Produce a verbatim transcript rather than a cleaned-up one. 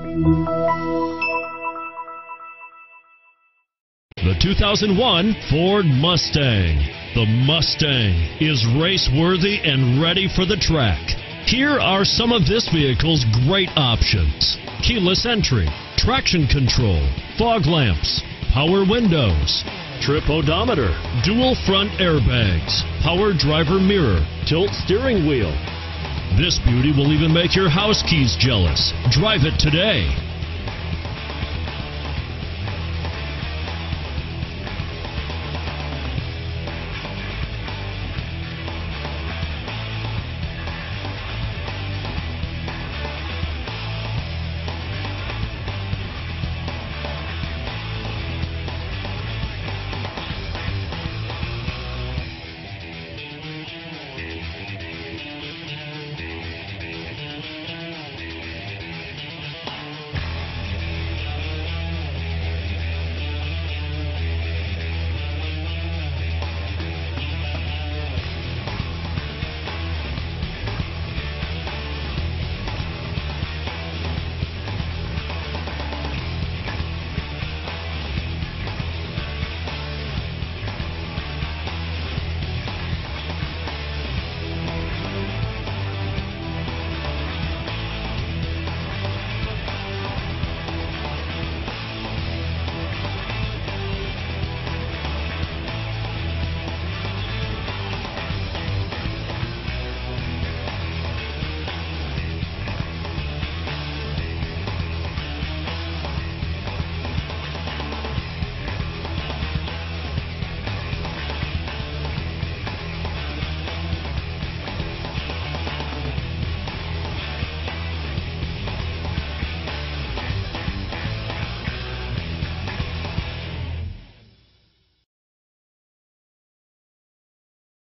The two thousand one Ford Mustang. The Mustang is race-worthy and ready for the track. Here are some of this vehicle's great options: keyless entry, traction control, fog lamps, power windows, trip odometer, dual front airbags, power driver mirror, tilt steering wheel. This beauty will even make your house keys jealous. Drive it today.